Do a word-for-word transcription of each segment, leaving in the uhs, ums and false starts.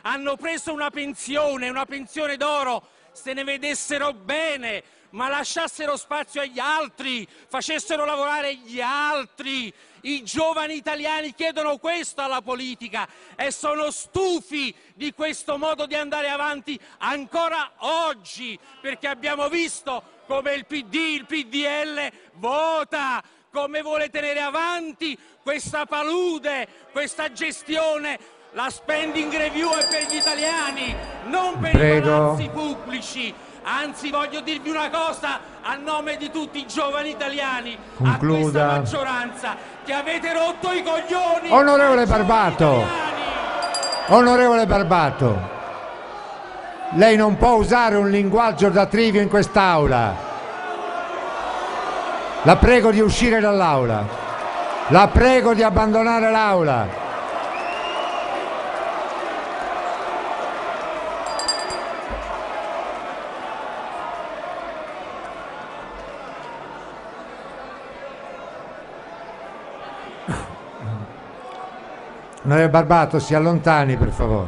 hanno preso una pensione, una pensione d'oro, se ne vedessero bene, ma lasciassero spazio agli altri, facessero lavorare gli altri. I giovani italiani chiedono questo alla politica e sono stufi di questo modo di andare avanti ancora oggi, perché abbiamo visto come il P D, il P D L vota, come vuole tenere avanti questa palude, questa gestione. La spending review è per gli italiani, non per Prego. i palazzi pubblici. Anzi, voglio dirvi una cosa a nome di tutti i giovani italiani, Concluda. a questa maggioranza, che avete rotto i coglioni. Onorevole Barbato, onorevole Barbato, lei non può usare un linguaggio da trivio in quest'Aula. La prego di uscire dall'Aula. La prego di abbandonare l'Aula. Onorevole Barbato, si allontani per favore.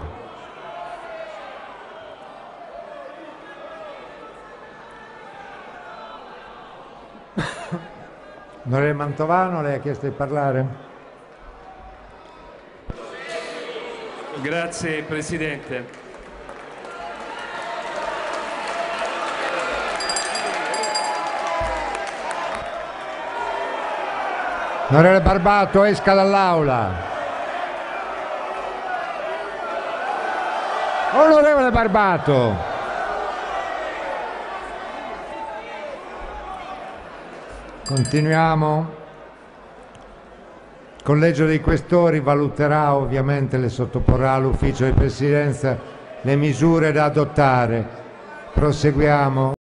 Onorevole Mantovano, lei ha chiesto di parlare? Grazie Presidente. Onorevole Barbato, esca dall'Aula. Onorevole Barbato. Continuiamo. Il Collegio dei Questori valuterà, ovviamente le sottoporrà all'Ufficio di Presidenza le misure da adottare. Proseguiamo.